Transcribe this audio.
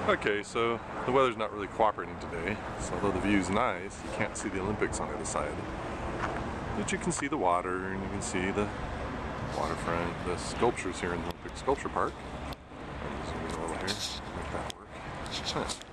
Okay, so the weather's not really cooperating today, so although the view's nice, you can't see the Olympics on the other side. But you can see the water, and you can see the waterfront, the sculptures here in the Olympic Sculpture Park. I'm zooming a little here, make that work.